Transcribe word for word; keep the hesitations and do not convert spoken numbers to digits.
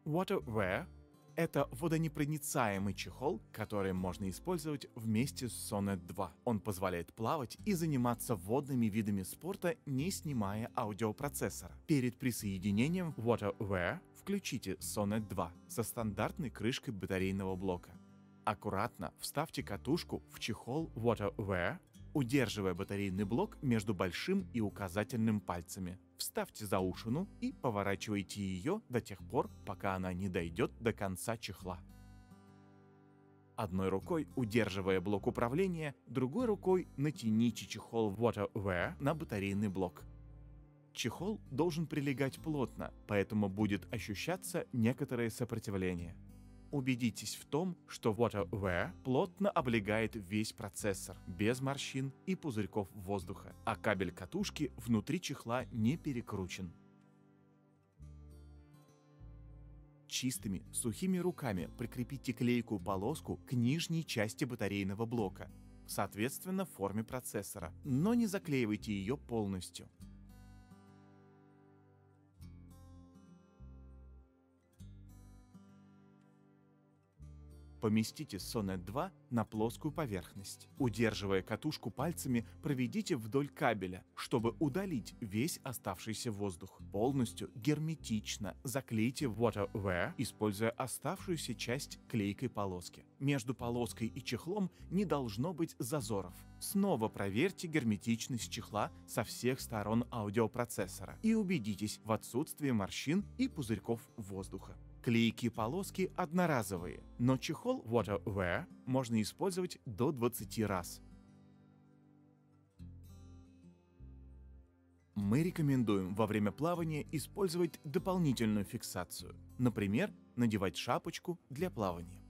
WaterWear – это водонепроницаемый чехол, который можно использовать вместе с Sonnet два. Он позволяет плавать и заниматься водными видами спорта, не снимая аудиопроцессора. Перед присоединением WaterWear включите Sonnet два со стандартной крышкой батарейного блока. Аккуратно вставьте катушку в чехол WaterWear, удерживая батарейный блок между большим и указательным пальцами. Вставьте заушину и поворачивайте ее до тех пор, пока она не дойдет до конца чехла. Одной рукой удерживая блок управления, другой рукой натяните чехол WaterWear на батарейный блок. Чехол должен прилегать плотно, поэтому будет ощущаться некоторое сопротивление. Убедитесь в том, что WaterWear плотно облегает весь процессор, без морщин и пузырьков воздуха, а кабель катушки внутри чехла не перекручен. Чистыми, сухими руками прикрепите клейкую полоску к нижней части батарейного блока, соответственно форме процессора, но не заклеивайте ее полностью. Поместите Sonnet два на плоскую поверхность. Удерживая катушку пальцами, проведите вдоль кабеля, чтобы удалить весь оставшийся воздух. Полностью герметично заклейте WaterWear, используя оставшуюся часть клейкой полоски. Между полоской и чехлом не должно быть зазоров. Снова проверьте герметичность чехла со всех сторон аудиопроцессора и убедитесь в отсутствии морщин и пузырьков воздуха. Клейкие полоски одноразовые, но чехол WaterWear можно использовать до двадцати раз. Мы рекомендуем во время плавания использовать дополнительную фиксацию, например, надевать шапочку для плавания.